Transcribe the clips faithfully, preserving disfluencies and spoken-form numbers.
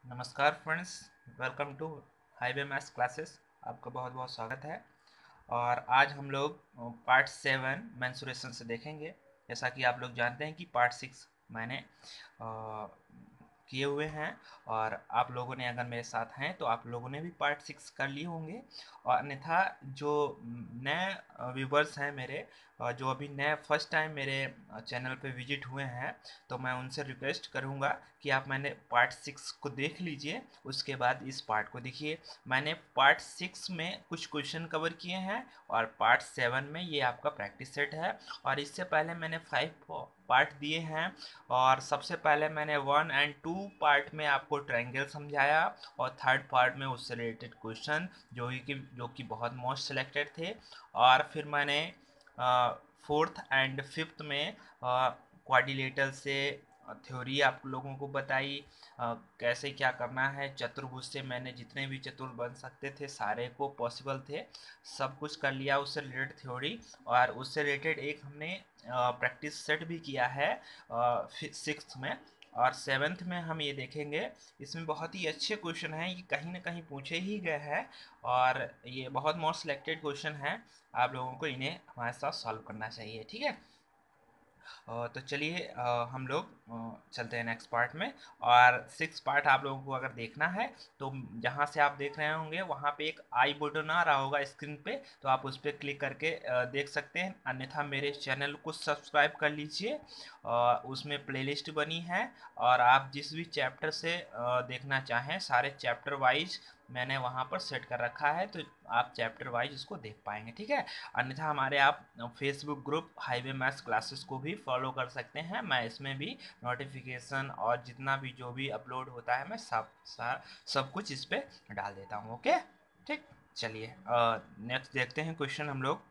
नमस्कार friends, welcome to highway maths classes. आपका बहुत बहुत स्वागत है। और आज हम लोग पार्ट सेवन मेंसुरेशन से देखेंगे। जैसा कि आप लोग जानते हैं कि पार्ट सिक्स मैंने अ, किए हुए हैं, और आप लोगों ने अगर मेरे साथ हैं तो आप लोगों ने भी पार्ट सिक्स कर लिए होंगे। और अन्यथा जो नए व्यूवर्स हैं मेरे, अ, जो अभी नए फर्स्ट टाइम मेरे चैनल पे विजिट हुए हैं, तो मैं उनसे रिक्वेस्ट करूंगा कि आप मैंने पार्ट सिक्स को देख लीजिए, उसके बाद इस पार्ट को देखिए। मैंने पार्ट सिक्स में कुछ क्वेश्चन कवर किए हैं, और पार्ट सेवन में ये आपका प्रैक्टिस सेट है। और इससे पहले मैंने फाइव पार्ट दिए हैं, और सबसे पहले मैंने वन एंड टू पार्ट में आपको ट्रायंगल समझाया, और थर्ड पार्ट में उससे रिलेटेड क्वेश्चन जो कि जो कि बहुत मोस्ट सिलेक्टेड थे। और फिर मैंने फोर्थ एंड फिफ्थ में क्वाड्रिलेटरल से थ्योरी आप लोगों को बताई, अ, कैसे क्या करना है। चतुर्भुज से मैंने जितने भी चतुर्भुज बन सकते थे सारे को पॉसिबल थे, सब कुछ कर लिया उससे रिलेटेड थ्योरी। और उससे रिलेटेड एक हमने प्रैक्टिस सेट भी किया है सिक्स्थ में। और सेवेंथ में हम ये देखेंगे, इसमें बहुत ही अच्छे क्वेश्चन हैं, ये कहीं ना कहीं पूछे ही गए हैं, और ये बहुत मोस्ट सिलेक्टेड क्वेश्चन हैं। आप लोगों को इन्हें हमारे साथ सॉल्व करना चाहिए, ठीक है। अ, तो चलिए, अ, हम लोग अ, चलते हैं नेक्स्ट पार्ट में। और सिक्स पार्ट आप लोगों को अगर देखना है तो जहाँ से आप देख रहे होंगे वहाँ पे एक आई बटन आ रहा होगा स्क्रीन पे, तो आप उस पर क्लिक करके अ, देख सकते हैं। अन्यथा मेरे चैनल को सब्सक्राइब कर लीजिए, अ, उसमें प्लेलिस्ट बनी है, और आप जिस भी चैप्टर से अ, देखना चाहें सारे चैप्टर वाइज मैंने वहाँ पर सेट कर रखा है, तो आप चैप्टर वाइज इसको देख पाएंगे, ठीक है। अन्यथा हमारे आप Facebook group highway maths classes को भी फॉलो कर सकते हैं। मैं इसमें भी नोटिफिकेशन और जितना भी जो भी अपलोड होता है मैं सब सब, सब कुछ इस पे डाल देता हूँ, ओके। ठीक, चलिए नेक्स्ट देखते हैं क्वेश्चन हम लोग।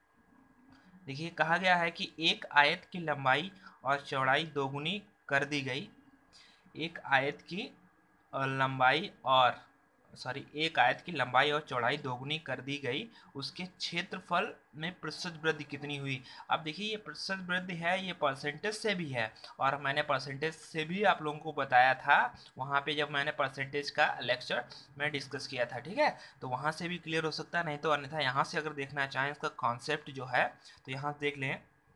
देखिए, कहा गया है कि एक आयत की लंबाई और चौड़ाई दोगुनी कर दी गई। एक आयत की अ, लंबाई और सॉरी एक आयत की लंबाई और चौड़ाई दोगुनी कर दी गई, उसके क्षेत्रफल में प्रतिशत वृद्धि कितनी हुई। अब देखिए, ये प्रतिशत वृद्धि है, ये परसेंटेज से भी है, और मैंने परसेंटेज से भी आप लोगों को बताया था वहाँ पे जब मैंने परसेंटेज का लेक्चर में डिस्कस किया था, ठीक है। तो वहाँ से भी क्लियर हो सकता है, नहीं तो अन्यथा यहाँ से अगर देखना चाहें इसका कॉन्सेप्ट जो है, तो यहाँ से देख लें।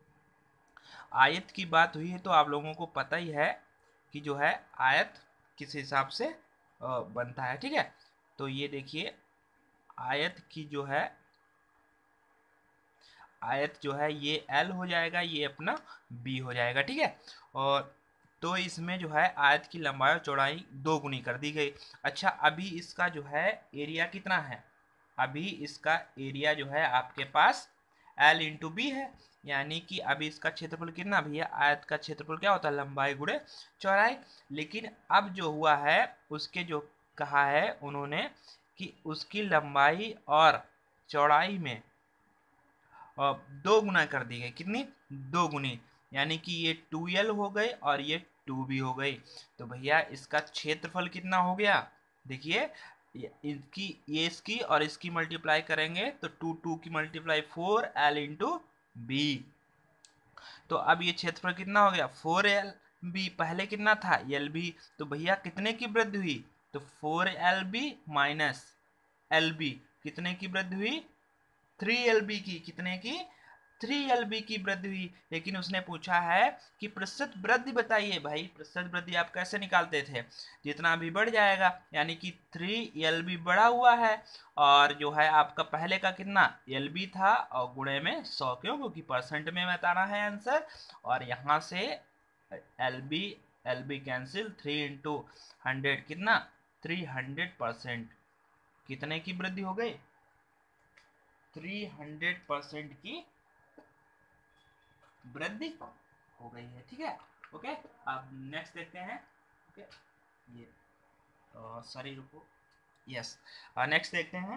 आयत की बात हुई है तो आप लोगों को पता ही है कि जो है आयत किस हिसाब से अ, बनता है, ठीक है। तो ये देखिए, आयत की जो है आयत जो है ये एल हो जाएगा, ये अपना बी हो जाएगा, ठीक है। और तो इसमें जो है आयत की लंबाई और चौड़ाई दो गुनी कर दी गई। अच्छा, अभी इसका जो है एरिया कितना है। अभी इसका एरिया जो है आपके पास एल इंटू बी है, यानी कि अभी इसका क्षेत्रफल कितना भैया, आयत का क्षेत्रफल क्या होता है, लंबाई गुणे चौड़ाई। लेकिन अब जो हुआ है उसके जो कहा है उन्होंने कि उसकी लंबाई और चौड़ाई में और दो गुना कर दी गई, कितनी, दो गुनी, यानी कि ये टू एल हो गए और ये टू बी हो गई। तो भैया इसका क्षेत्रफल कितना हो गया, देखिए, इसकी ये इसकी और इसकी मल्टीप्लाई करेंगे तो टू टू की multiply four L into B. तो अब ये क्षेत्रफल कितना हो गया, फोर एल बी, पहले कितना था एल बी। तो भैया कितने की वृद्धि हुई, तो four L B minus L B, कितने की वृद्धि हुई, थ्री एल बी की, कितने की, थ्री एल बी की वृद्धि हुई। लेकिन उसने पूछा है कि प्रतिशत वृद्धि बताइए। भाई प्रतिशत वृद्धि आप कैसे निकालते थे, जितना भी बढ़ जाएगा, यानी कि थ्री एल बी बढ़ा हुआ है, और जो है आपका पहले का कितना एल बी था, और गुणे में सौ, क्यों, क्योंकि परसेंट में बताना है आंसर। और यहाँ से L B L B cancel, three into hundred कितना, थ्री हंड्रेड परसेंट, कितने की वृद्धि हो गई, थ्री हंड्रेड परसेंट की वृद्धि हो गई है, ठीक है। ओके, अब नेक्स्ट देखते हैं। ओके, ये सॉरी रुको, यस, नेक्स्ट देखते हैं।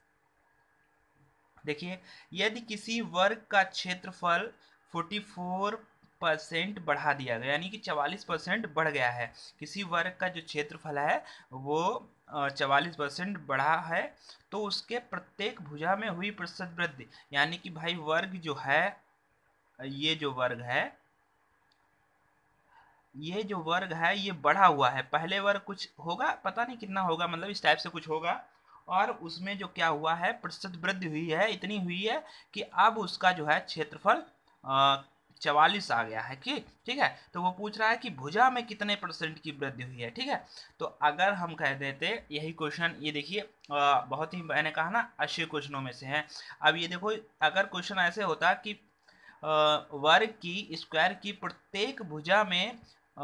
देखिए, यदि किसी वर्ग का क्षेत्रफल फोर्टी फोर परसेंट बढ़ा दिया गया, यानी कि चवालीस परसेंट बढ़ गया है, किसी वर्ग का जो क्षेत्रफल है वो चवालीस परसेंट बढ़ा है, तो उसके प्रत्येक भुजा में हुई प्रतिशत वृद्धि, यानी कि भाई वर्ग जो है, ये जो वर्ग है, ये जो वर्ग है ये बढ़ा हुआ है, पहले वर्ग कुछ होगा, पता नहीं कितना होगा, मतलब इस टाइप से कुछ होगा, और उसमें जो क्या हुआ है प्रतिशत वृद्धि हुई है, इतनी हुई है कि अब उसका जो है क्षेत्रफल चवालीस आ गया है कि ठीक है। तो वो पूछ रहा है कि भुजा में कितने परसेंट की वृद्धि हुई है, ठीक है। तो अगर हम कह देते, यही क्वेश्चन, ये देखिए बहुत ही, मैंने कहा ना अस्सी क्वेश्चनों में से है। अब ये देखो, अगर क्वेश्चन ऐसे होता कि वर्ग की स्क्वायर की प्रत्येक भुजा में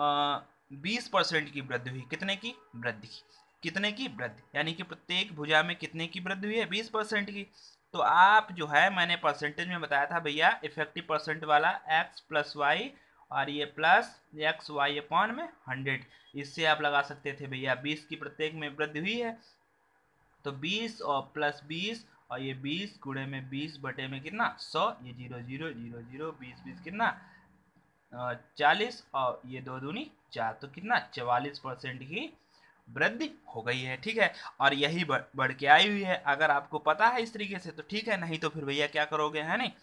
बीस परसेंट की वृद्धि हुई, कितने की वृद्धि, कितने की वृद्धि, यानी कि प्रत्येक भुजा में कितने की वृद्धि हुई है, बीस परसेंट की। तो आप जो है, मैंने परसेंटेज में बताया था भैया, इफेक्टिव परसेंट वाला x प्लस वाई, और ये प्लस एक्स वाई अपॉन में हंड्रेड, इससे आप लगा सकते थे भैया बीस की प्रत्येक में वृद्धि हुई है, तो बीस और प्लस बीस, और ये बीस गुणे में बीस बटे में कितना सौ, ये जीरो जीरो जीरो जीरो बीस बीस कितना चालीस, और ये दो दूनी चार, तो कितना चवालीस परसेंट की वृद्धि हो गई है, ठीक है। और यही बढ़, बढ़ के आई हुई है, अगर आपको पता है इस तरीके से तो ठीक है, नहीं तो फिर भैया क्या करोगे, है नहीं।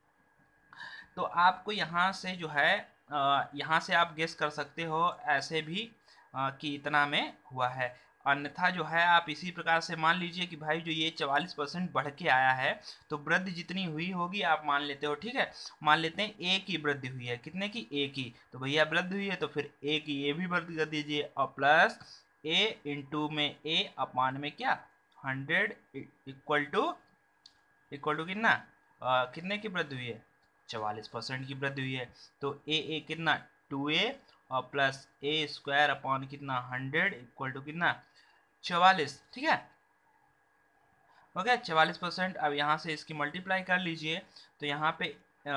तो आपको यहाँ से जो है, यहाँ से आप गेस कर सकते हो ऐसे भी कि इतना में हुआ है, अन्यथा जो है आप इसी प्रकार से मान लीजिए कि भाई जो ये चवालीस परसेंट बढ़ के आया है, तो वृद्धि जितनी हुई होगी आप मान लेते हो, ठीक है। मान लेते हैं ए की वृद्धि हुई है, कितने की, ए की, तो भैया वृद्धि हुई है तो फिर ए की ए भी वृद्धि कर दीजिए, और प्लस ए इंटू में ए अपान में क्या hundred equal to equal to कितना, कितने की वृद्धि हुई है, चवालीस परसेंट की वृद्धि हुई है। तो ए ए कितना टू ए, और प्लस ए स्क्वायर अपॉन कितना हंड्रेड इक्वल टू कितना चवालीस, ठीक है। ओके, चवालीस परसेंट। अब यहाँ से इसकी मल्टीप्लाई कर लीजिए, तो यहाँ पे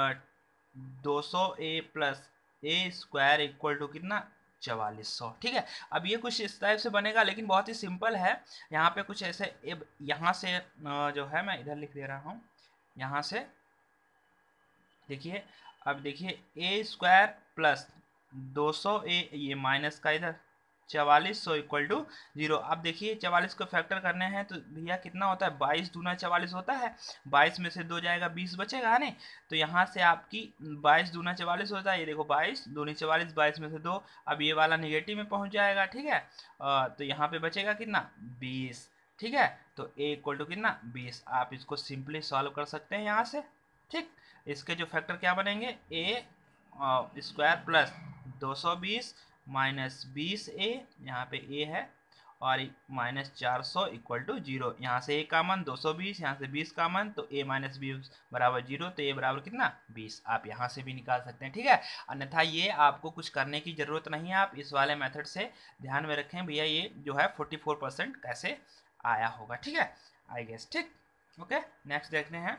दो सौ A plus A square equal to कितना चवालीस सौ, ठीक है। अब ये कुछ इस टाइप से बनेगा, लेकिन बहुत ही सिंपल है। यहाँ पे कुछ ऐसे, यहाँ से जो है मैं इधर लिख दे रहा हूँ, यहाँ से देखिए, अब देखिए ए स्क्वायर प्लस दो सौ ए, ये माइनस का इधर चवालीस सौ इक्वल टू जीरो। अब देखिए चवालीस को फैक्टर करने हैं तो भैया कितना होता है, बाईस दूना चवालीस होता है, बाईस में से दो जाएगा बीस बचेगा, है नहीं। तो यहाँ से आपकी बाईस दूना चवालीस होता है, ये देखो बाईस दूनी चवालीस, बाईस में से दो, अब ये वाला निगेटिव में पहुँच जाएगा, ठीक है। आ, तो यहाँ पे बचेगा कितना बीस, ठीक है। तो ए इक्वल टू कितना बीस, आप इसको सिंपली सॉल्व कर सकते हैं यहाँ से, ठीक। इसके जो फैक्टर क्या बनेंगे, ए स्क्वायर प्लस दो सौ बीस माइनस बीस ए, यहाँ पे ए है, और माइनस चार सौ इक्वल टू जीरो, यहाँ से ए का मान दो सौ बीस, यहाँ से बीस का मान, तो ए माइनस बीस बराबर जीरो, तो ए बराबर कितना बीस, आप यहाँ से भी निकाल सकते हैं, ठीक है। अन्यथा ये आपको कुछ करने की जरूरत नहीं है, आप इस वाले मेथड से ध्यान में रखें भैया, ये जो है फोर्टी फोर परसेंट कैसे आया होगा, ठीक है, आई गेस, ठीक। ओके, नेक्स्ट देखते हैं।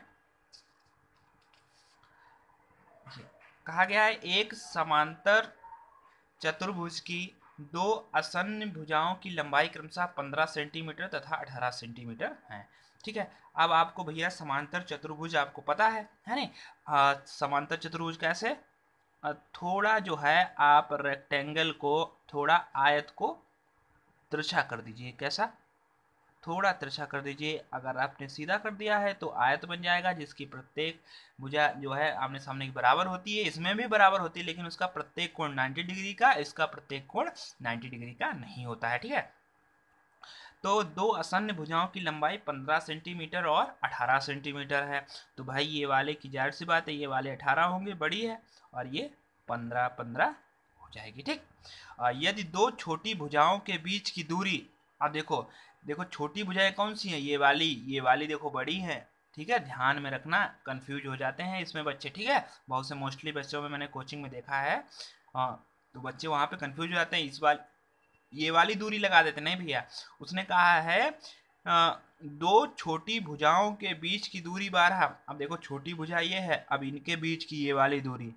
कहा गया है एक समांतर चतुर्भुज की दो आसन्न भुजाओं की लंबाई क्रमशः पंद्रह सेंटीमीटर तथा अठारह सेंटीमीटर है, ठीक है। अब आपको भैया समांतर चतुर्भुज आपको पता है है नहीं, समांतर चतुर्भुज कैसे, आ, थोड़ा जो है आप रेक्टेंगल को, थोड़ा आयत को तिरछा कर दीजिए, कैसा, थोड़ा तिरछा कर दीजिए। अगर आपने सीधा कर दिया है तो आयत बन जाएगा, जिसकी प्रत्येक भुजा जो है आमने सामने की बराबर होती है, इसमें भी बराबर होती है, लेकिन उसका प्रत्येक कोण नब्बे डिग्री का, इसका प्रत्येक कोण नब्बे डिग्री का नहीं होता है, ठीक है। तो दो आसन्न भुजाओं की लंबाई पंद्रह सेंटीमीटर और अठारह सेंटीमीटर है, तो भाई ये वाले की जाहिर सी बात है, ये वाले अठारह होंगे, बड़ी है, और ये पंद्रह पंद्रह हो जाएगी, ठीक। यदि दो छोटी भुजाओं के बीच की दूरी, अब देखो देखो छोटी भुजाएं कौन सी हैं, ये वाली, ये वाली देखो बड़ी है, ठीक है, ध्यान में रखना, कंफ्यूज हो जाते हैं इसमें बच्चे, ठीक है। बहुत से मोस्टली बच्चों में मैंने कोचिंग में देखा है, हाँ, तो बच्चे वहाँ पे कंफ्यूज हो जाते हैं, इस बार ये वाली दूरी लगा देते, नहीं भैया, उसने कहा है आ, दो छोटी भुजाओं के बीच की दूरी बारह। अब देखो छोटी भुजा ये है, अब इनके बीच की ये वाली दूरी,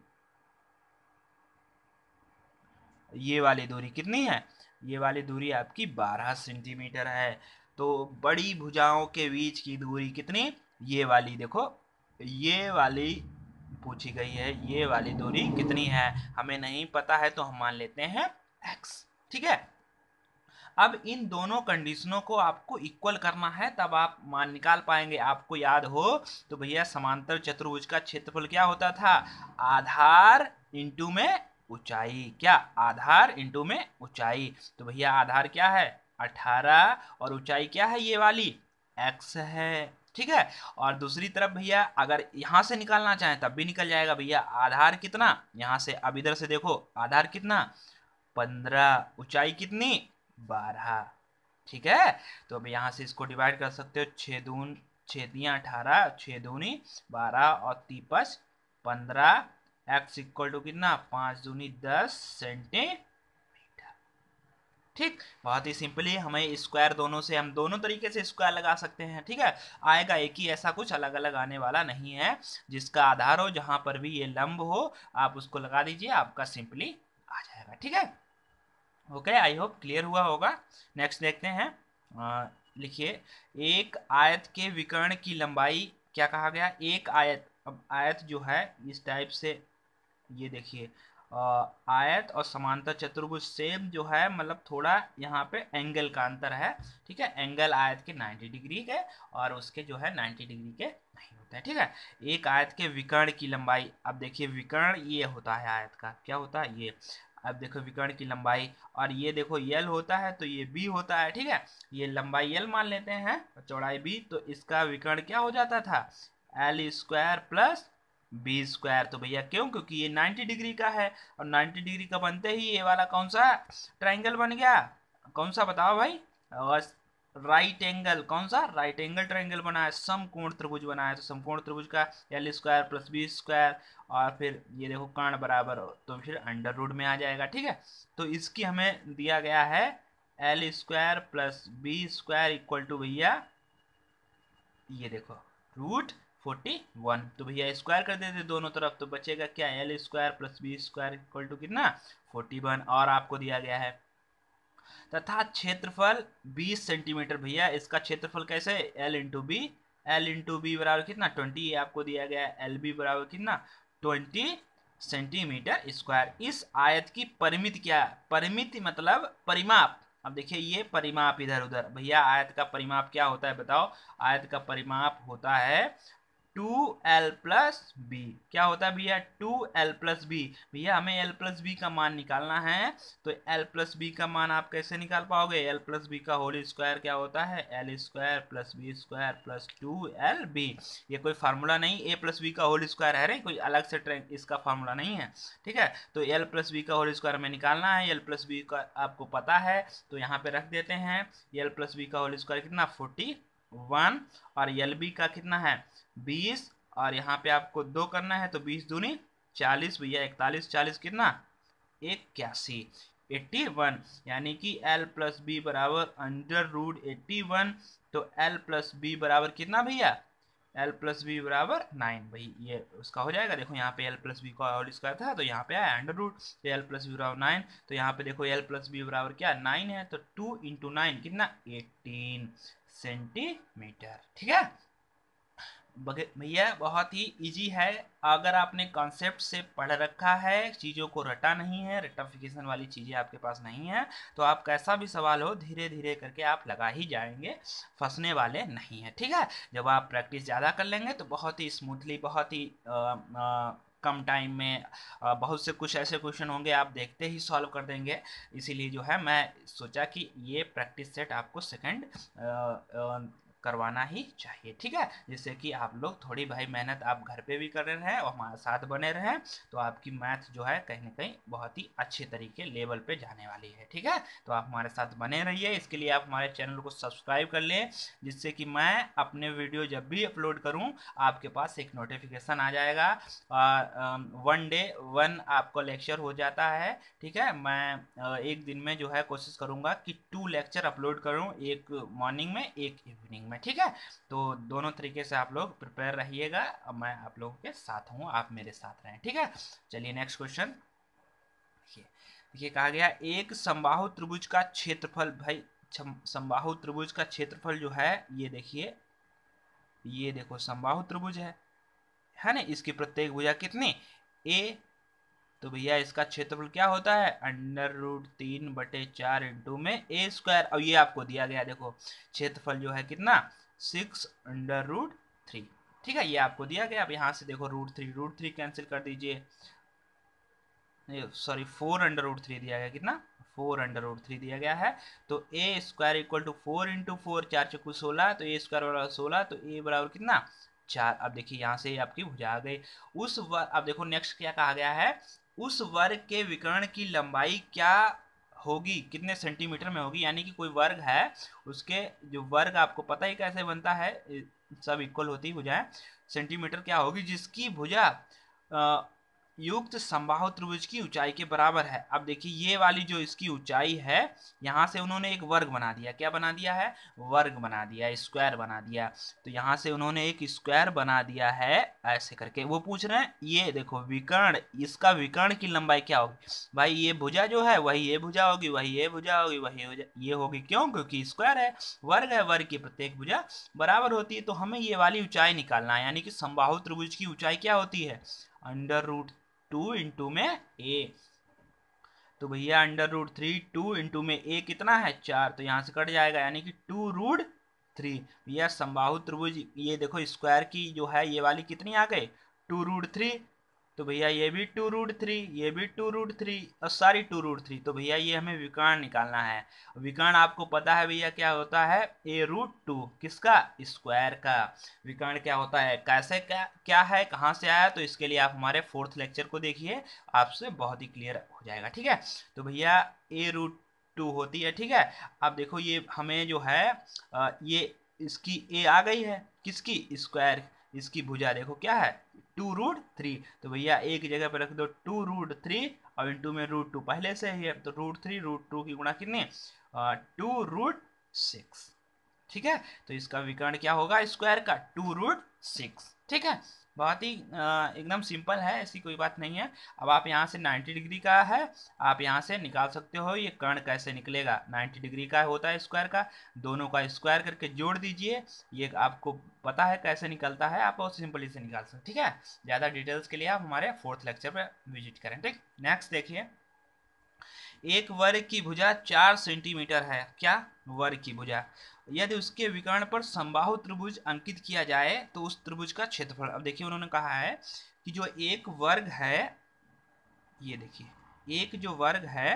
ये वाली दूरी कितनी है, ये वाली दूरी आपकी बारह सेंटीमीटर है। तो बड़ी भुजाओं के बीच की दूरी कितनी, ये वाली देखो, ये वाली पूछी गई है, ये वाली दूरी कितनी है, हमें नहीं पता है तो हम मान लेते हैं x, ठीक है। अब इन दोनों कंडीशनों को आपको इक्वल करना है, तब आप मान निकाल पाएंगे। आपको याद हो तो भैया समांतर चतुर्भुज का क्षेत्रफल क्या होता था, आधार इंटू में ऊंचाई, क्या आधार इंटू में ऊंचाई। तो भैया आधार क्या है अठारह और ऊंचाई क्या है ये वाली x है, ठीक है। और दूसरी तरफ भैया अगर यहां से निकालना चाहें तब भी निकल जाएगा भैया। आधार कितना यहां से, अब इधर से देखो आधार कितना पंद्रह, ऊंचाई कितनी बारह, ठीक है। तो अब यहां से इसको डिवाइड कर सकते हो, छह दून छह दिया अठारह, छह दूनी बारह और तीपस पंद्रह, एक्स इक्वल टू कितना पांच दूनी दस सेंटीमीटर, ठीक। बहुत ही सिंपली हमें स्क्वायर दोनों से, हम दोनों तरीके से स्क्वायर लगा सकते हैं, ठीक है। आएगा एक ही, ऐसा कुछ अलग अलग आने वाला नहीं है। जिसका आधार हो, जहां पर भी ये लंब हो, आप उसको लगा दीजिए, आपका सिंपली आ जाएगा, ठीक है। ओके, आई होप क्लियर हुआ होगा। नेक्स्ट देखते हैं, लिखिए एक आयत के विकर्ण की लंबाई, क्या कहा गया एक आयत। अब आयत जो है इस टाइप से, ये देखिए आयत और समांतर चतुर्भुज सेम जो है, मतलब थोड़ा यहाँ पे एंगल का अंतर है, ठीक है। एंगल आयत के नब्बे डिग्री के और उसके जो है नब्बे डिग्री के नहीं होते हैं, ठीक है। एक आयत के विकर्ण की लंबाई, अब देखिए विकर्ण ये होता है आयत का, क्या होता है ये, अब देखो विकर्ण की लंबाई, और ये देखो यल होता है तो ये बी होता है, ठीक है। ये लंबाई यल मान लेते हैं और चौड़ाई बी, तो इसका विकर्ण क्या हो जाता था L square plus B square. तो भैया क्यों, क्योंकि ये नब्बे डिग्री का है और नब्बे डिग्री का बनते ही ये वाला कौन सा ट्राइंगल बन गया, कौन सा बताओ भाई, राइट एंगल, कौन सा राइट एंगल ट्राइंगल बना है, समकोण त्रिभुज बना है। तो समकोण त्रिभुज का L square plus B square और फिर ये देखो कर्ण बराबर, तो फिर अंडर रूट में आ जाएगा, ठीक है। तो इसकी हमें दिया गया है L square plus B square equal to भैया ये देखो रूट फोर्टी वन। तो भैया स्क्वायर कर देते दोनों तरफ, तो बचेगा क्या L square plus B square equal to कितना फोर्टी वन, और आपको दिया गया है तथा क्षेत्रफल बीस सेंटीमीटर। भैया इसका क्षेत्रफल कैसे, L into B, L into B बराबर कितना ट्वेंटी, ये आपको दिया गया है एल बी बराबर कितना ट्वेंटी सेंटीमीटर स्क्वायर। इस आयत की परिमिति क्या है, परिमिति मतलब परिमाप। अब देखिए ये परिमाप इधर उधर, भैया आयत का परिमाप क्या होता है बताओ, आयत का परिमाप होता है टू एल प्लस बी। क्या होता है भैया टू एल प्लस बी। भैया हमें एल प्लस बी का मान निकालना है, तो एल प्लस बी का मान आप कैसे निकाल पाओगे, एल प्लस बी का होल स्क्वायर क्या होता है L square plus B square plus two L B. ये कोई फार्मूला नहीं, ए प्लस बी का होल स्क्वायर है रे, कोई अलग से ट्रेंग इसका फार्मूला नहीं है, ठीक है। तो एल प्लस बी का होल स्क्वायर हमें निकालना है, एल प्लस बी का आपको पता है तो यहाँ पे रख देते हैं। एल प्लस बी का होल स्क्वायर कितना फोर्टी वन और एल बी का कितना है बीस, और यहाँ पे आपको दो करना है तो बीस दूनी चालीस, भैया इकतालीस चालीस कितना इक्यासी, एट्टी वन। यानी कि एल प्लस बी बराबर अंडर रूट एट्टी वन। तो एल प्लस बी बराबर कितना भैया एल प्लस बी बराबर नाइन, भाई ये उसका हो जाएगा। देखो यहाँ पे एल प्लस बी का होल स्क्वायर था तो यहाँ पे आया अंडर रूट, तो एल प्लस बी बराबर नाइन। तो यहाँ पे देखो एल प्लस बी बराबर क्या नाइन है, तो टू इंटू नाइन कितना एटीन सेंटीमीटर, ठीक है। भैया बहुत ही इजी है, अगर आपने कॉन्सेप्ट से पढ़ रखा है, चीज़ों को रटा नहीं है, रटाफिकेशन वाली चीज़ें आपके पास नहीं है, तो आप कैसा भी सवाल हो धीरे धीरे करके आप लगा ही जाएंगे, फंसने वाले नहीं है, ठीक है। जब आप प्रैक्टिस ज़्यादा कर लेंगे तो बहुत ही स्मूथली, बहुत ही आ, आ, कम टाइम में आ, बहुत से कुछ ऐसे क्वेश्चन होंगे आप देखते ही सॉल्व कर देंगे। इसीलिए जो है मैं सोचा कि ये प्रैक्टिस सेट आपको सेकंड करवाना ही चाहिए, ठीक है। जिससे कि आप लोग थोड़ी भाई मेहनत आप घर पे भी कर रहे हैं और हमारे साथ बने रहें, तो आपकी मैथ जो है कहीं ना कहीं बहुत ही अच्छे तरीके लेवल पे जाने वाली है, ठीक है। तो आप हमारे साथ बने रहिए, इसके लिए आप हमारे चैनल को सब्सक्राइब कर लें, जिससे कि मैं अपने वीडियो जब भी अपलोड करूं आपके पास एक नोटिफिकेशन आ जाएगा, और वन डे वन आपका लेक्चर हो जाता है, ठीक है। मैं एक दिन में जो है कोशिश करूंगा कि टू लेक्चर अपलोड करूं, एक मॉर्निंग में एक इवनिंग में, ठीक है। तो दोनों तरीके से आप लोग प्रिपेयर रहिएगा, मैं आप लोगों के साथ हूँ, आप मेरे साथ रहें, ठीक है। चलिए नेक्स्ट क्वेश्चन देखिए, देखिए कहा गया एक समबाहु त्रिभुज का क्षेत्रफल, भाई समबाहु त्रिभुज का क्षेत्रफल जो है ये देखिए, ये देखो समबाहु त्रिभुज है है ना, इसकी प्रत्येक भुजा कितनी ए, तो भैया इसका क्षेत्रफल क्या होता है अंडर रूट तीन बटे चार इंटू में ए स्क्वायर। और ये आपको दिया गया देखो क्षेत्रफल जो है कितना सिक्स अंडर रूट थ्री, ठीक है। ये आपको दिया गया, अब यहाँ से देखो root three root three cancel कर दीजिए, sorry four under root three दिया गया, कितना, फोर अंडर रूट थ्री दिया गया है। तो A square equal to four into four, चार चौकू सोलह, तो ए स्क्वायर बराबर सोलह, तो ए बराबर कितना, चार। अब देखिए यहाँ से आपकी भुजा आ गई। उस वर्ग, अब देखो नेक्स्ट क्या कहा गया है, उस वर्ग के विकर्ण की लंबाई क्या होगी, कितने सेंटीमीटर में होगी, यानी कि कोई वर्ग है, उसके जो वर्ग आपको पता ही कैसे बनता है, सब इक्वल होती भुजाएं, सेंटीमीटर क्या होगी, जिसकी भुजा अ, युक्त समबाहु त्रिभुज की ऊंचाई के बराबर है। अब देखिए ये वाली जो इसकी ऊंचाई है, यहाँ से उन्होंने एक वर्ग बना दिया, क्या बना दिया है, वर्ग बना दिया, स्क्वायर बना दिया। तो यहाँ से उन्होंने एक स्क्वायर बना दिया है ऐसे करके। वो पूछ रहे हैं ये देखो विकर्ण, इसका विकर्ण की लंबाई क्या होगी, भाई ये भुजा जो है वही ये भुजा होगी, वही ये भुजा होगी, वही ये होगी, क्यों, क्योंकि स्क्वायर है, वर्ग है, वर्ग की प्रत्येक भुजा बराबर होती है। तो हमें ये वाली ऊंचाई निकालना है, यानी कि समबाहु त्रिभुज की ऊंचाई क्या होती है, अंडर रूट टू इंटू में ए। तो भैया under root three, two into में ए कितना है, चार, तो यहाँ से कट जाएगा, यानी कि टू रूट थ्री। भैया समबाहु त्रिभुज, ये देखो स्क्वायर की जो है ये वाली कितनी आ गई, टू रूट थ्री। तो भैया ये भी टू रूट थ्री, ये भी टू रूट थ्री, और सारी टू रूट थ्री। तो भैया ये हमें विकर्ण निकालना है। विकर्ण आपको पता है भैया क्या होता है, ए रूट टू, किसका, स्क्वायर का। विकर्ण क्या होता है, कैसे, क्या क्या है, कहाँ से आया, तो इसके लिए आप हमारे फोर्थ लेक्चर को देखिए, आपसे बहुत ही क्लियर हो जाएगा, ठीक है। तो भैया ए रूट टू होती है, ठीक है। अब देखो ये हमें जो है आ, ये इसकी ए आ गई है, किसकी, स्क्वायर, इसकी भुजा देखो क्या है, टू रूट थ्री। तो भैया एक जगह पे रख दो टू रूट थ्री, और इंटू में रूट टू पहले से ही है, तो रूट थ्री रूट टू की गुणा कितनी, टू रूट सिक्स, ठीक है। तो इसका विकर्ण क्या होगा स्क्वायर का, टू रूट सिक्स, ठीक है। बहुत ही एकदम सिंपल है, ऐसी कोई बात नहीं है। अब आप यहाँ से नाइन्टी डिग्री का है, आप यहाँ से निकाल सकते हो ये कर्ण कैसे निकलेगा, नाइन्टी डिग्री का होता है स्क्वायर का, दोनों का स्क्वायर करके जोड़ दीजिए, ये आपको पता है कैसे निकलता है, आप बहुत सिंपली से निकाल सकते, ठीक है। ज़्यादा डिटेल्स के लिए आप हमारे फोर्थ लेक्चर पर विजिट करें, ठीक। नेक्स्ट देखिए, एक वर्ग की भुजा चार सेंटीमीटर है, क्या, वर्ग की भुजा, यदि उसके विकर्ण पर समबाहु त्रिभुज अंकित किया जाए तो उस त्रिभुज का क्षेत्रफल। अब देखिए उन्होंने कहा है कि जो एक वर्ग है, ये देखिए एक जो वर्ग है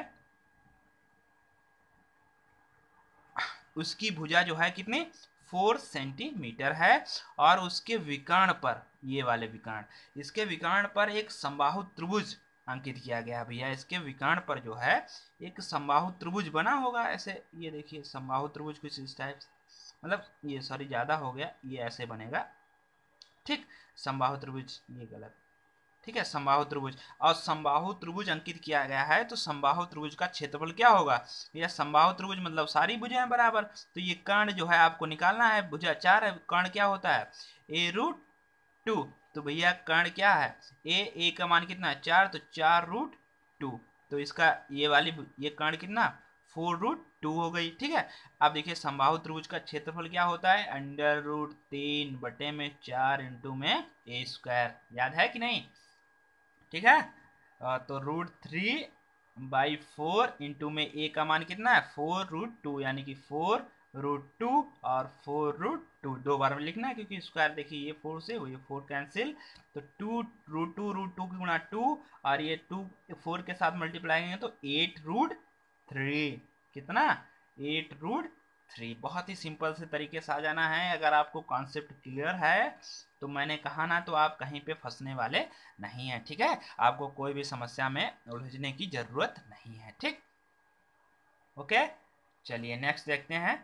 उसकी भुजा जो है कितनी, फोर सेंटीमीटर है, और उसके विकर्ण पर, ये वाले विकर्ण, इसके विकर्ण पर एक समबाहु त्रिभुज अंकित किया गया। भैया इसके विकर्ण पर जो है एक समबाहु त्रिभुज बना होगा ऐसे, ये देखिए समबाहु त्रिभुज कुछ इस टाइप, मतलब ये सॉरी ज्यादा हो गया, ये ऐसे बनेगा, ठीक, समबाहु त्रिभुज, ये गलत, ठीक है, समबाहु त्रिभुज, और समबाहु त्रिभुज अंकित किया गया है, तो समबाहु त्रिभुज का क्षेत्रफल क्या होगा, यह समबाहु त्रिभुज मतलब सारी भुजाएं बराबर, तो ये कर्ण जो है आपको निकालना है, भुजा चार है, कर्ण क्या होता है, ए रूट टू। तो भैया कर्ण क्या है, ए, ए का मान कितना है, चार, तो चार रूट टू, तो इसका ये वाली ये कर्ण कितना, फोर रूट टू हो गई, ठीक है। अब देखिए समबाहु त्रिभुज का क्षेत्रफल क्या होता है, अंडर रूट तीन बटे में चार इंटू में ए स्क्वायर, याद है कि नहीं, ठीक है। आ, तो root three by four into में ए का मान कितना है, फोर रूट टू, यानी कि फोर रूट टू और फोर रूट टू दो बार में लिखना है, क्योंकि स्क्वायर देखिए ये फोर से ये फोर कैंसिल, तो two root two root two की गुणा टू, और ये टू फोर के साथ मल्टीप्लाई करेंगे तो एट रूट थ्री, कितना, एट रूट थ्री। बहुत ही सिंपल से तरीके से आ जाना है, अगर आपको कॉन्सेप्ट क्लियर है तो मैंने कहा ना, तो आप कहीं पे फंसने वाले नहीं है, ठीक है। आपको कोई भी समस्या में उलझने की जरूरत नहीं है, ठीक, ओके। चलिए नेक्स्ट देखते हैं।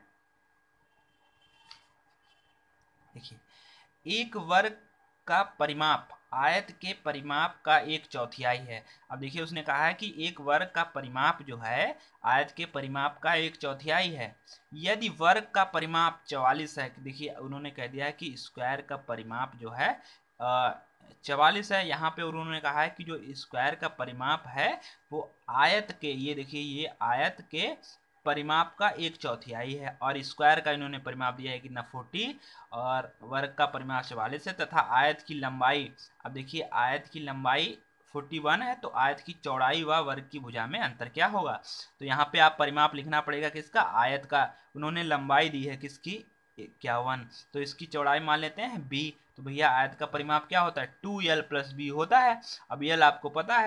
देखिए एक वर्ग का परिमाप आयत के परिमाप का एक चौथाई है। अब देखिए उसने कहा है कि एक वर्ग का परिमाप जो है आयत के परिमाप का एक चौथाई है, यदि वर्ग का परिमाप चवालीस है। देखिए उन्होंने कह दिया है कि स्क्वायर का परिमाप जो है चवालीस है, यहाँ पे उन्होंने कहा है कि जो स्क्वायर का परिमाप है वो आयत के, ये देखिए ये आयत के परिमाप का एक चौथाई है, और स्क्वायर का इन्होंने परिमाप दिया है कितना, फोर्टी, और वर्ग का परिमाप चवालीस है, तथा आयत की लंबाई, अब देखिए आयत की लंबाई फोर्टी वन है, तो आयत की चौड़ाई व वर्ग की भुजा में अंतर क्या होगा। तो यहाँ पे आप परिमाप लिखना पड़ेगा किसका, आयत का। उन्होंने लंबाई दी है किसकी, इक्यावन, तो इसकी चौड़ाई मान लेते हैं बी। तो भैया आयत का परिमाप क्या होता है, टू एल प्लस बी होता है। अब एल आपको पता है, तो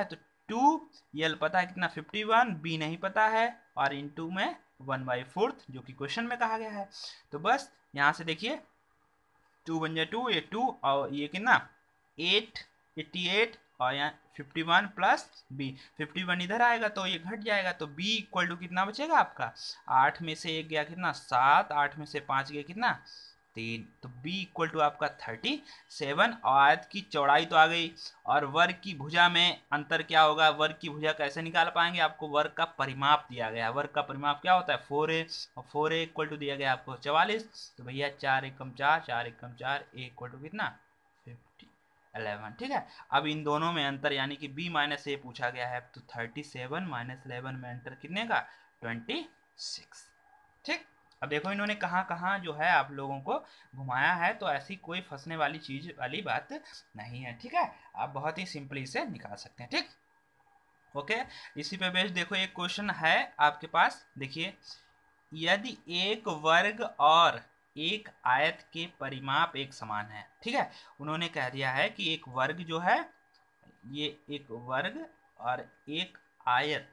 टू, यल पता है कितना फिफ्टी वन, बी नहीं पता है, और इनटू में वन बाई फोर्थ जो कि क्वेश्चन में कहा गया है। तो बस यहाँ से देखिए टू वन जा टू, ये टू और ये कितना एट, एट्टी एट, और यहाँ fifty one plus B, fifty one इधर आएगा तो ये घट जाएगा, तो b इक्वल टू कितना बचेगा आपका, आठ में से एक गया कितना सात, आठ में से पाँच गया कितना तीन, तो b इक्वल टू आपका थर्टी सेवन। और आयत की चौड़ाई तो आ गई, और वर्ग की भुजा में अंतर क्या होगा, वर्ग की भुजा कैसे निकाल पाएंगे, आपको वर्ग का परिमाप दिया गया है, वर्ग का परिमाप क्या होता है फोर ए, और फोर ए इक्वल टू दिया गया आपको चवालीस, तो भैया चार एकम चार, चार एकम चार, ए इक्वल टू कितना फिफ्टी इलेवन। ठीक है, अब इन दोनों में अंतर यानी कि b माइनस ए पूछा गया है, तो थर्टी सेवन माइनस इलेवन में अंतर कितने का ट्वेंटी सिक्स। ठीक, अब देखो इन्होंने कहाँ कहाँ जो है आप लोगों को घुमाया है, तो ऐसी कोई फंसने वाली चीज वाली बात नहीं है। ठीक है, आप बहुत ही सिंपली से निकाल सकते हैं। ठीक, ओके, इसी पे बेस्ड देखो एक क्वेश्चन है आपके पास, देखिए यदि एक वर्ग और एक आयत के परिमाप एक समान है। ठीक है, उन्होंने कह दिया है कि एक वर्ग जो है, ये एक वर्ग और एक आयत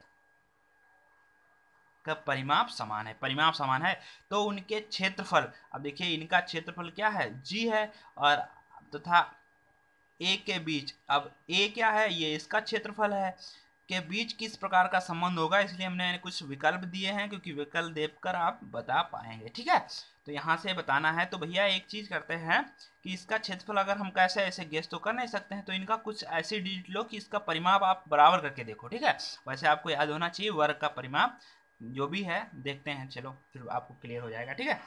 का परिमाप समान है, परिमाप समान है तो उनके क्षेत्रफल, अब देखिए इनका क्षेत्रफल क्या है जी है, और तथा ए के बीच, अब ए क्या है ये इसका क्षेत्रफल है, के बीच किस प्रकार का संबंध होगा, इसलिए हमने कुछ विकल्प दिए हैं, क्योंकि विकल्प देकर आप बता पाएंगे। ठीक है, तो यहाँ से बताना है, तो भैया एक चीज करते हैं कि इसका क्षेत्रफल अगर हम कैसे ऐसे गेस तो कर नहीं सकते हैं, तो इनका कुछ ऐसी डिजिट लो कि इसका परिमाप आप बराबर करके देखो। ठीक है, वैसे आपको याद होना चाहिए वर्ग का परिमाप जो भी है, देखते हैं चलो फिर आपको क्लियर हो जाएगा। ठीक है,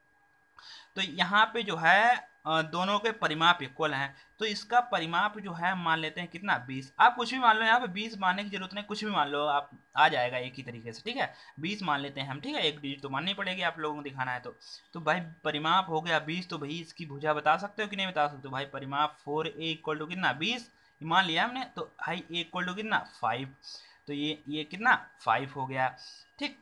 तो यहाँ पे जो है दोनों के परिमाप इक्वल हैं, तो इसका परिमाप जो है मान लेते हैं कितना बीस, आप कुछ भी मान लो, यहाँ पे बीस मानने की जरूरत नहीं, कुछ भी मान लो आप, आ जाएगा एक ही तरीके से। ठीक है, बीस मान लेते हैं हम। ठीक है, एक डिजिट तो माननी पड़ेगी आप लोगों को दिखाना है, तो तो भाई परिमाप हो गया बीस, तो भाई इसकी भुजा बता सकते हो कि नहीं बता सकते हो, भाई परिमाप फोर ए इक्वल टू कितना बीस मान लिया हमने, तो भाई ए इक्वल टू कितना फाइव, तो ये ये कितना फाइव हो गया। ठीक,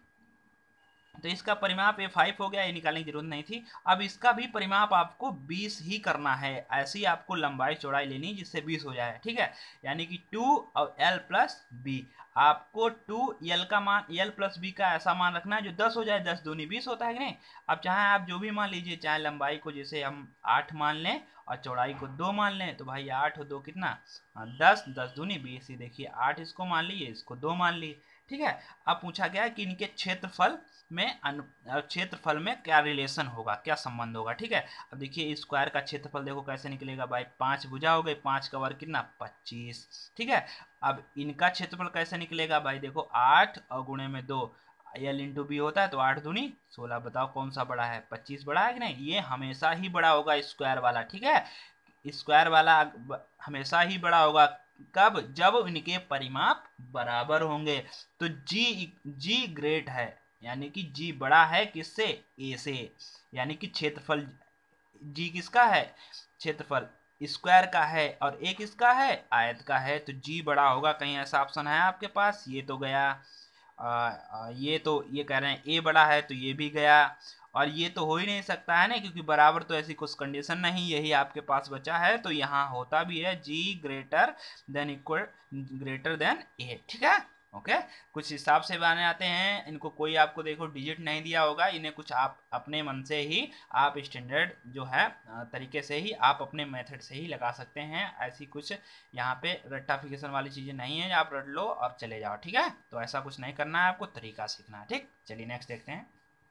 तो इसका परिमाप ये फाइव हो गया, ये निकालने की जरूरत नहीं थी। अब इसका भी परिमाप आपको बीस ही करना है, ऐसी आपको लंबाई चौड़ाई लेनी जिससे बीस हो जाए। ठीक है, यानी कि टू और एल प्लस बी, आपको टू एल का मान, एल प्लस बी का ऐसा मान रखना है जो दस हो जाए, दस दूनी बीस होता है कि नहीं। अब चाहे आप जो भी मान लीजिए, चाहे लंबाई को जैसे हम आठ मान लें और चौड़ाई को दो मान लें, तो भाई आठ और दो कितना दस, दस दूनी बीस, ये देखिए आठ इसको मान लिए, इसको दो मान लिए। ठीक है, अब पूछा गया कि इनके क्षेत्रफल में क्षेत्रफल में क्या रिलेशन होगा, क्या संबंध होगा। ठीक है, अब देखिए स्क्वायर का क्षेत्रफल देखो कैसे निकलेगा, भाई पांच भुजा हो गई, पांच का वर्ग कितना पच्चीस। ठीक है, अब इनका क्षेत्रफल कैसे निकलेगा, भाई देखो आठ और गुणे में दो, एल इंटू बी होता है, तो आठ दूनी सोलह, बताओ कौन सा बड़ा है, पच्चीस बड़ा है कि नहीं, ये हमेशा ही बड़ा होगा स्क्वायर वाला। ठीक है, स्क्वायर वाला हमेशा ही बड़ा होगा, कब, जब इनके परिमाप बराबर होंगे। तो जी जी ग्रेट है, यानी कि जी बड़ा है किससे, ए से, यानी कि क्षेत्रफल जी किसका है, क्षेत्रफल स्क्वायर का है, और एक किसका है आयत का है, तो जी बड़ा होगा। कहीं ऐसा ऑप्शन है आपके पास, ये तो गया, आ, आ, ये तो ये कह रहे हैं ए बड़ा है, तो ये भी गया, और ये तो हो ही नहीं सकता है ना, क्योंकि बराबर तो ऐसी कुछ कंडीशन नहीं, यही आपके पास बचा है, तो यहाँ होता भी है G greater than equal greater than A. ठीक है, ओके, कुछ हिसाब से बनाने आते हैं इनको, कोई आपको देखो डिजिट नहीं दिया होगा, इन्हें कुछ आप अपने मन से ही, आप स्टैंडर्ड जो है तरीके से ही, आप अपने मेथड से ही लगा सकते हैं, ऐसी कुछ यहाँ पे रट्टाफिकेशन वाली चीजें नहीं है, आप रट लो और चले जाओ। ठीक है, तो ऐसा कुछ नहीं करना है, आपको तरीका सीखना है। ठीक, चलिए नेक्स्ट देखते हैं।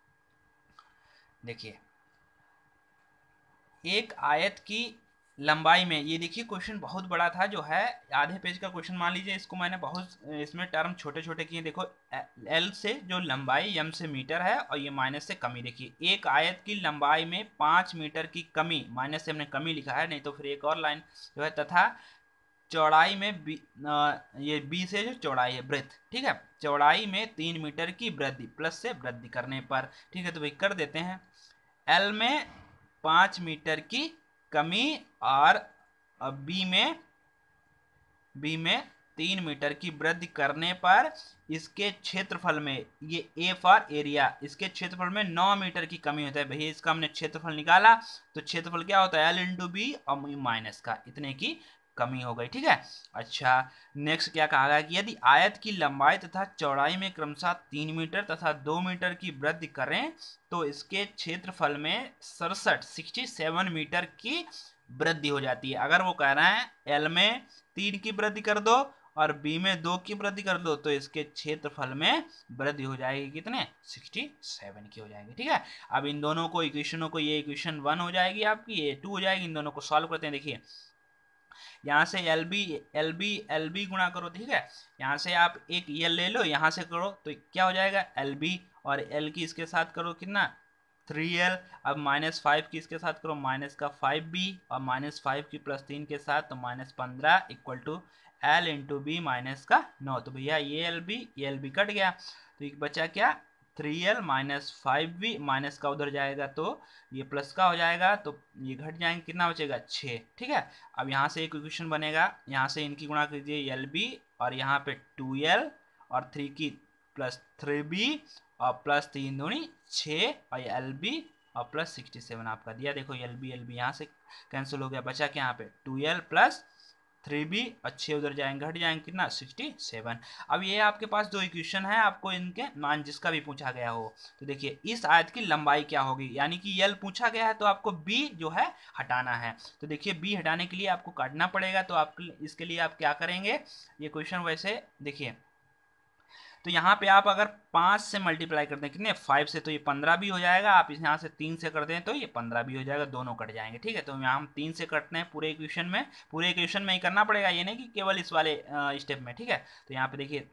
देखिए एक आयत की लंबाई में, ये देखिए क्वेश्चन बहुत बड़ा था जो है, आधे पेज का क्वेश्चन मान लीजिए, इसको मैंने बहुत इसमें टर्म छोटे छोटे किए। देखो एल से जो लंबाई एम से मीटर है, और ये माइनस से कमी, देखिए एक आयत की लंबाई में पाँच मीटर की कमी, माइनस से हमने कमी लिखा है, नहीं तो फिर एक और लाइन जो है, तथा चौड़ाई में बी, आ, ये बी से जो चौड़ाई है ब्रेथ, ठीक है, चौड़ाई में तीन मीटर की वृद्धि, प्लस से वृद्धि करने पर। ठीक है, तो भाई कर देते हैं, एल में पाँच मीटर की कमी, और बी में बी में तीन मीटर की वृद्धि करने पर इसके क्षेत्रफल में, ये ए फॉर एरिया, इसके क्षेत्रफल में नौ मीटर की कमी होता है। भैया इसका हमने क्षेत्रफल निकाला, तो क्षेत्रफल क्या होता है एल इंटू बी और माइनस का इतने की कमी हो गई। ठीक है, अच्छा नेक्स्ट क्या कहा गया कि यदि आयत की लंबाई तथा चौड़ाई में क्रमशः तीन मीटर तथा दो मीटर की वृद्धि करें तो इसके क्षेत्रफल में सड़सठ सिक्सटी सेवन मीटर की वृद्धि हो जाती है। अगर वो कह रहे हैं एल में तीन की वृद्धि कर दो और बी में दो की वृद्धि कर दो तो इसके क्षेत्रफल में वृद्धि हो जाएगी कितने, सिक्सटी सेवन की हो जाएगी। ठीक है, अब इन दोनों को इक्वेशनों को, ये इक्वेशन वन हो जाएगी आपकी, ये टू हो जाएगी, इन दोनों को सॉल्व करते हैं। देखिए यहाँ से L B L B L B गुणा करो। ठीक है, यहाँ से आप एक एल ले लो, यहाँ से करो तो क्या हो जाएगा एल बी, और एल की इसके साथ करो कितना थ्री एल। अब माइनस फाइव की इसके साथ करो माइनस का फाइव बी, और माइनस फाइव की प्लस तीन के साथ तो माइनस पंद्रह equal to L into B minus का नौ। तो भैया ये एल बी ये एल बी कट गया, तो एक बचा क्या three L minus five B, minus का उधर जाएगा तो ये प्लस का हो जाएगा, तो ये घट जाएंगे, कितना बचेगा छः। ठीक है, अब यहाँ से एक इक्वेशन बनेगा, यहाँ से इनकी गुणा कीजिए एल बी और यहाँ पे टू एल और थ्री की प्लस थ्री बी और प्लस तीन दूनी छः और एल बी और प्लस सिक्सटी सेवन आपका दिया। देखो एल बी एल बी यहाँ से कैंसिल हो गया, बचा क्या यहाँ पे two L plus three B, अच्छे उधर जाएंगे घट जाएंगे कितना सिक्सटी सेवन। अब ये आपके पास दो इक्वेशन है, आपको इनके मान जिसका भी पूछा गया हो तो देखिए इस आयत की लंबाई क्या होगी, यानी कि यल पूछा गया है तो आपको बी जो है हटाना है। तो देखिए बी हटाने के लिए आपको काटना पड़ेगा, तो आप इसके लिए आप क्या करेंगे, ये क्वेश्चन वैसे देखिए तो यहाँ पे आप अगर पाँच से मल्टीप्लाई करते हैं कितने फाइव से तो ये पंद्रह भी हो जाएगा, आप इस यहाँ से तीन से करते हैं तो ये पंद्रह भी हो जाएगा, दोनों कट जाएंगे। ठीक है, तो यहाँ हम तीन से करते हैं पूरे इक्वेशन में, पूरे इक्वेशन में ही करना पड़ेगा, ये नहीं कि केवल इस वाले स्टेप में। ठीक है, तो यहाँ पे देखिए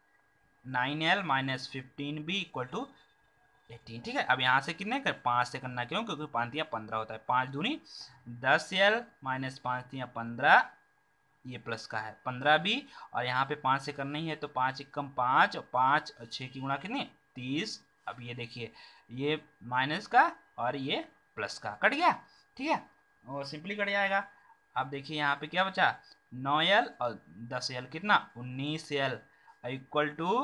nine L minus fifteen B equal to eighteen. ठीक है, अब यहाँ से कितने कर पाँच से करना, क्यों क्योंकि पाँच दिया पंद्रह होता है, पाँच दूनी दस एल माइनस पाँच दिया पंद्रह, ये प्लस का है पंद्रह भी, और यहाँ पे पाँच से करना ही है तो पाँच एक कम पाँच और पाँच और छः की गुणा कितनी तीस। अब ये देखिए ये माइनस का और ये प्लस का कट गया। ठीक है, और सिंपली कट जाएगा। अब देखिए यहाँ पे क्या बचा नौ एल और दस एल कितना उन्नीस एल इक्वल टू,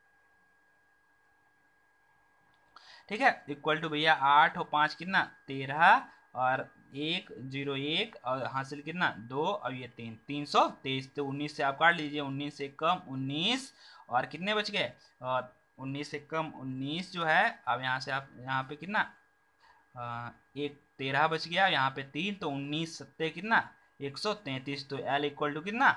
ठीक है इक्वल टू भैया आठ और पाँच कितना तेरह और एक जीरो एक और हासिल कितना दो और ये तीन तीन सौ तेईस। तो उन्नीस से आप काट लीजिए, उन्नीस से कम उन्नीस और कितने बच गए, और उन्नीस से कम उन्नीस जो है, अब यहाँ से आप यहाँ पे कितना आ, एक तेरह बच गया, यहाँ पे तीन तो उन्नीस सत्ते कितना एक सौ तैंतीस। तो एल इक्वल टू कितना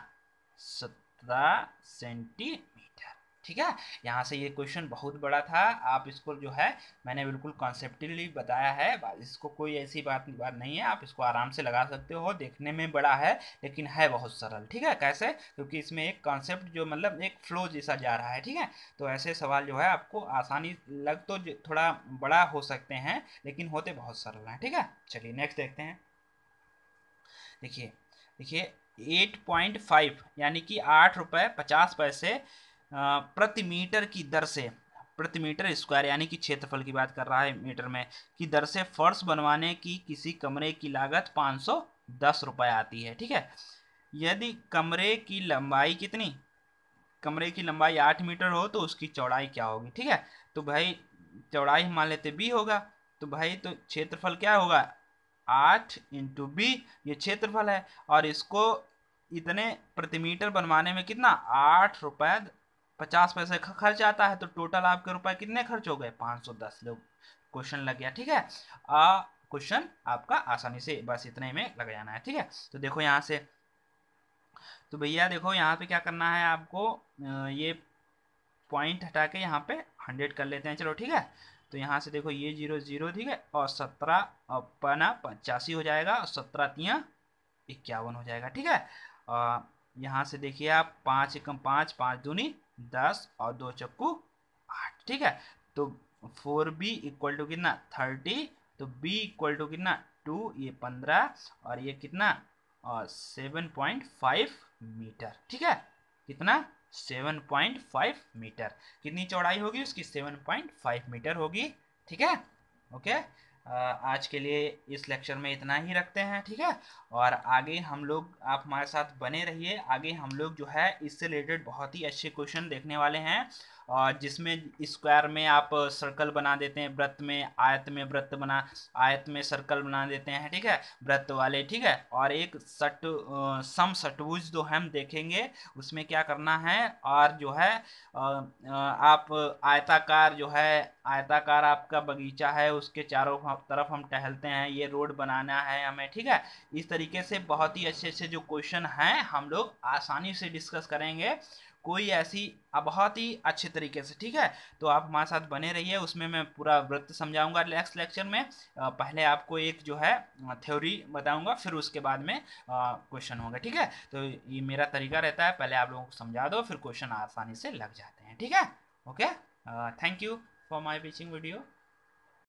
सत्रह सेंटीमीटर। ठीक है, यहाँ से ये क्वेश्चन बहुत बड़ा था, आप इसको जो है मैंने बिल्कुल कॉन्सेप्टली बताया है, इसको कोई ऐसी बात बात नहीं है, आप इसको आराम से लगा सकते हो। देखने में बड़ा है लेकिन है बहुत सरल। ठीक है, कैसे, क्योंकि इसमें एक कॉन्सेप्ट जो मतलब एक फ्लो जैसा जा रहा है। ठीक है, तो ऐसे सवाल जो है आपको आसानी लग तो थोड़ा बड़ा हो सकते हैं लेकिन होते बहुत सरल हैं। ठीक है, चलिए नेक्स्ट देखते हैं। देखिए देखिए एट पॉइंट फाइव यानी कि आठ रुपये पचास पैसे प्रति मीटर की दर से, प्रति मीटर स्क्वायर यानी कि क्षेत्रफल की बात कर रहा है मीटर में, की दर से फर्श बनवाने की किसी कमरे की लागत पाँच सौ दस रुपये आती है। ठीक है, यदि कमरे की लंबाई कितनी, कमरे की लंबाई आठ मीटर हो तो उसकी चौड़ाई क्या होगी। ठीक है, तो भाई चौड़ाई मान लेते बी होगा, तो भाई तो क्षेत्रफल क्या होगा आठ इंटू बी, ये क्षेत्रफल है, और इसको इतने प्रति मीटर बनवाने में कितना आठ रुपए पचास पैसे का खर्च आता है, तो टोटल आपके रुपए कितने खर्च हो गए पाँच सौ दस। लोग क्वेश्चन लग गया। ठीक है, आ क्वेश्चन आपका आसानी से बस इतने में लग जाना है। ठीक है, तो देखो यहाँ से, तो भैया देखो यहाँ पे क्या करना है आपको, ये पॉइंट हटा के यहाँ पे हंड्रेड कर लेते हैं। चलो ठीक है, तो यहाँ से देखो ये जीरो जीरो ठीक है, और सत्रह और पना पचासी हो जाएगा, और सत्रह तिया इक्यावन हो जाएगा। ठीक है, और यहाँ से देखिए आप पाँच एकम पाँच, पाँच दूनी दस और दो चक्कू आठ। ठीक है, तो फोर बी इक्वल टू कितना थर्टी, तो बी इक्वल टू कितना टू, ये पंद्रह और ये कितना और सेवन पॉइंट फाइव मीटर। ठीक है, कितना सेवन पॉइंट फाइव मीटर, कितनी चौड़ाई होगी उसकी सेवन पॉइंट फाइव मीटर होगी। ठीक है, ओके, आज के लिए इस लेक्चर में इतना ही रखते हैं। ठीक है, और आगे हम लोग, आप हमारे साथ बने रहिए, आगे हम लोग जो है इससे रिलेटेड बहुत ही अच्छे क्वेश्चन देखने वाले हैं। और जिसमें स्क्वायर में आप सर्कल बना देते हैं, वृत्त में आयत में वृत्त बना आयत में सर्कल बना देते हैं, ठीक है, वृत्त वाले, ठीक है। और एक सट सम षटभुज जो हम देखेंगे उसमें क्या करना है, और जो है आप आयताकार जो है आयताकार आपका बगीचा है, उसके चारों तरफ हम टहलते हैं, ये रोड बनाना है हमें, ठीक है। इस तरीके से बहुत ही अच्छे अच्छे जो क्वेश्चन हैं हम लोग आसानी से डिस्कस करेंगे, कोई ऐसी बहुत ही अच्छे तरीके से, ठीक है। तो आप हमारे साथ बने रहिए, उसमें मैं पूरा वृत्त समझाऊंगा नेक्स्ट लेक्चर में। पहले आपको एक जो है थ्योरी बताऊंगा, फिर उसके बाद में क्वेश्चन होगा, ठीक है। तो ये मेरा तरीका रहता है, पहले आप लोगों को समझा दो, फिर क्वेश्चन आसानी से लग जाते हैं, ठीक है। Okay, thank you for my teaching video.